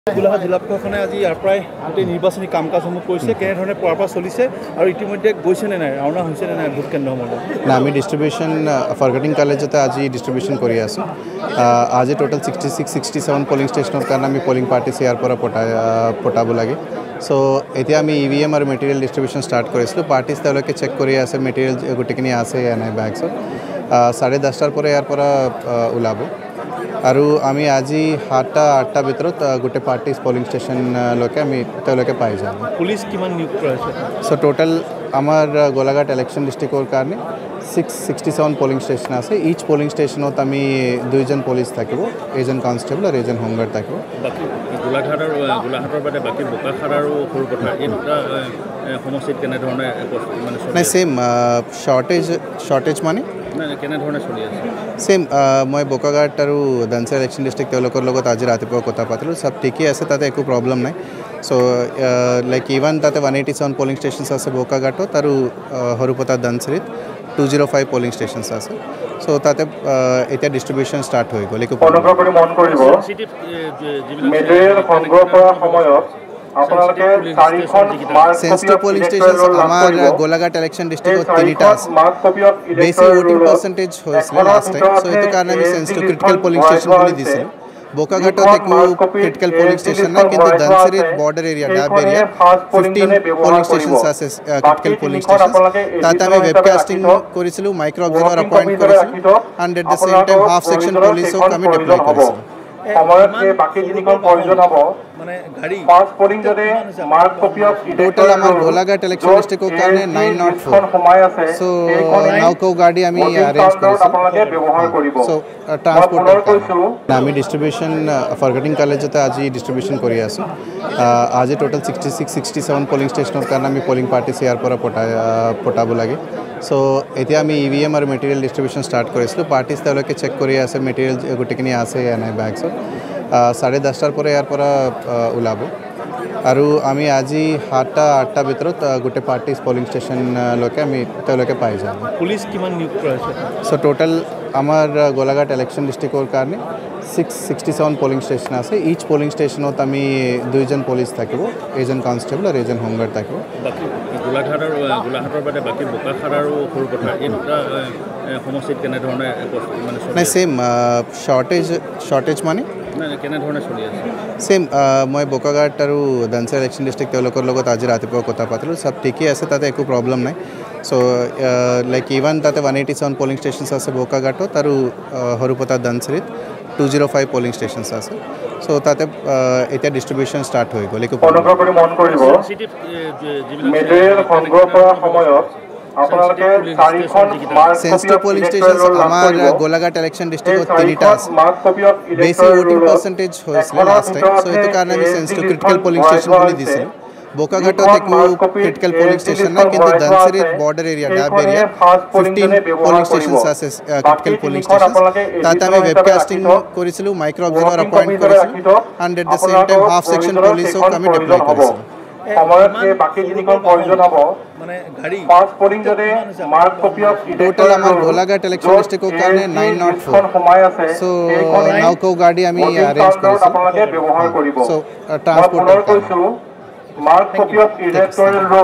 গোলাঘাট জিলা প্ৰশাসনে আজি ইয়াৰ পৰাই গোটেই নিৰ্বাচনী কাম কাজসমূহ কৰিছে কেনেধৰণে পৰপৰা চলিছে আৰু ইতিমধ্যে গৈছেনে নাই ৰাওনা হৈছেনে নাই ভোট কেন্দ্ৰসমূহলৈ না আমি ডিস্ট্রিবিউশন ফরগেটিং কলেজতে আজি ডিস্ট্রিবিউশন কৰি আছো আজি টোটাল 66-67 পোলিং স্টেশনৰ কাৰণে আমি পোলিং পাৰ্টিছ ইয়াৰ পৰা পঠাব লাগে সো এতিয়া আমি ইভিএম আৰু মেটেৰিয়েল ডিস্ট্রিবিউশন ষ্টাৰ্ট কৰিছিলোঁ পাৰ্টিছ তেওঁলোকে চেক কৰি আছে মেটেৰিয়েল গোটেইখিনি আছে या নাই বেগছত 10:30টাৰ পৰা ইয়াৰ পৰা ওলাব আৰু আমি আজি 7টা ভিতৰত গোটে পাৰ্টিছ পোলিং স্টেশন লকে আমি তেওঁলোকে পাই যাম পুলিশ কিমান নিয়োগ কৰা হৈছে সো টোটাল আমাৰ গোলাঘাট ইলেকশন ডিস্ট্ৰিক্টৰ কাৰণে 667 পোলিং স্টেশন আছে ইচ পোলিং স্টেশনত আমি দুইজন পুলিশ থাকিব এজন কনস্টেবল আৰু এজন হোমগাৰ্ড থাকিব বাকি গোলাঘাটৰ বাদে বাকি বোকাখাট আৰু সৰুপথাৰ এই দুটা সমষ্টিত কেনে ধৰণে মানে নাই সেম শৰ্টেজ মানে কেনে ধৰণে চলি আছে সেম মই বোকাঘাট আৰু দানচাৰ ইলেকশন ডিস্ট্ৰিক্ট তেওঁলোকৰ লগত আজি ৰাতিপুৱা কথা পাতিলোঁ সব ঠিকই আছে তাতে একো প্ৰব্লেম নাই সো লাইক ইভেন তাতে 187 পোলিং স্টেশনস আছে বোকাঘাটত আৰু হৰুপতা দানচাৰিত 205 পোলিং স্টেশনস আছে সো তাতে এটা ডিস্ট্রিবিউশন স্টার্ট হৈ গ'ল একো অনুগ্ৰহ কৰি মন কৰিব মেটেৰিয়েল সংগ্ৰহ কৰাৰ সময়ত আপোনালোকে চাৰিখন সেন্সিটিভ পোলিং স্টেশনস আমাৰ গোলাঘাট ইলেকশন ডিস্ট্রিক্টত তিনিটা আছে বেছি ভোটিং পার্সেন্টেজ হৈছিল লাষ্ট টাইম সো এটো কাৰণে আমি সেন্সিটিভ ক্রিটিক্যাল পোলিং স্টেশন বুলি দিছিল বোকাঘাটত একো ক্রিটিক্যাল পোলিং স্টেশন নাই কিন্তু দানচাৰিত বৰ্ডাৰ এৰিয়া ডাব এৰিয়া 15 পোলিং স্টেশনস আছে ক্রিটিক্যাল পোলিং স্টেশনস তাতে আমি ওয়েবকাস্টিং কৰিছিলোঁ মাইক্ৰো অবজাৰ্ভাৰ এপয়েন্ট কৰিছিলোঁ and at the same time half section পুলিশক আমি ডিপ্লয় কৰিছিলোঁ সময়ত বাকি যিখন প্ৰয়োজন হ'ব মানে গাড়ী পাঁচ পোলিং যদি মাৰ্ক কপি অফ টোটাল আমাৰ গোলাঘাট ইলেকশন ডিস্ট্ৰিক্টৰ কাৰণে 904 সময় আছে সো নাওকো গাড়ী আমি অ্যারেঞ্জ কৰিছোঁ আপোনালোকে ব্যৱহাৰ কৰিব সো ট্ৰান্সপোৰ্টৰ আমি ডিস্ট্রিবিউশন ফরগেটিং কলেজতে আজি ডিস্ট্রিবিউশন কৰি আছো আজি টোটাল 66-67 পোলিং স্টেশনৰ কাৰণে আমি পোলিং পাৰ্টিছ ইয়াৰ পৰা পঠাব লাগে সো এতিয়া আমি ইভিএম আৰু মেটেৰিয়েল ডিস্ট্রিবিউশন ষ্টাৰ্ট কৰিছিলোঁ পাৰ্টিছ তেওঁলোকে চেক কৰি আছে মেটেৰিয়েল গোটেইখিনি আছে या নাই বেগছত 10:30টাৰ পৰা ইয়াৰ পৰা ওলাব আৰু আমি আজি 7টা ভিতৰত গোটে পাৰ্টিছ পোলিং স্টেশন লকে আমি তেওঁলোকে পাই যাম পুলিশ কিমান নিয়োগ কৰা হৈছে সো টোটাল আমাৰ গোলাঘাট ইলেকশন ডিস্ট্ৰিক্টৰ কাৰণে 667 পোলিং স্টেশন আছে ইচ পোলিং স্টেশনত আমি দুইজন পুলিশ থাকিব এজন কনস্টেবল আৰু এজন হোমগাৰ্ড থাকিব বাকি গোলাঘাটৰ বাদে বাকি বোকাখাট আৰু সৰুপথাৰ এই দুটা সমষ্টিত কেনে ধৰণে মানে নাই সেম শৰ্টেজ মানে কেনে ধৰণে চলি আছে সেম মই বোকাঘাট আৰু দানচাৰ ইলেকশন ডিস্ট্ৰিক্ট তেওঁলোকৰ লগত আজি ৰাতিপুৱা কথা পাতিলোঁ সব ঠিকই আছে তাতে একো প্ৰব্লেম নাই সো লাইক ইভেন তাতে 187 পোলিং স্টেশনস আছে বোকাঘাটত আৰু হৰুপতা দানচাৰিত 205 পোলিং স্টেশনস আছে সো তাতে এটা ডিস্ট্রিবিউশন স্টার্ট হৈ গ'ল একো অনুগ্ৰহ কৰি মন কৰিব মেটেৰিয়েল সংগ্ৰহ কৰাৰ সময়ত আপোনালোকে চাৰিখন সেন্সিটিভ পোলিং স্টেশনস আমাৰ গোলাঘাট ইলেকশন ডিস্ট্রিক্টত তিনিটা আছে বেছি ভোটিং পার্সেন্টেজ হৈছিল লাষ্ট টাইম সো এটো কাৰণে আমি সেন্সিটিভ ক্রিটিক্যাল পোলিং স্টেশন বুলি দিছিল বোকাঘাটত একো ক্রিটিক্যাল পোলিং স্টেশন নাই কিন্তু দানচাৰিত বৰ্ডাৰ এৰিয়া ডাব এৰিয়া 15 পোলিং স্টেশনস আছে ক্রিটিক্যাল পোলিং স্টেশন তাতে আমি ওয়েবকাস্টিং কৰিছিলোঁ মাইক্ৰো অবজাৰ্ভাৰ এপয়েন্ট কৰিছিলোঁ and at the same time half section পুলিশক আমি ডিপ্লয় কৰিছিলোঁ সময়ত বাকি যিখন প্ৰয়োজন হ'ব মানে গাড়ী পাঁচ পোলিং যদি মাৰ্ক কপি অফ টোটাল আমাৰ গোলাঘাট ইলেকশন ডিস্ট্ৰিক্টৰ কাৰণে 904 সময় আছে সো নাওকো গাড়ী আমি অ্যারেঞ্জ কৰিছোঁ আপোনালোকে ব্যৱহাৰ কৰিব সো ট্ৰান্সপোৰ্টৰ মাৰ্ক কপি অফ ইলেক্টৰেল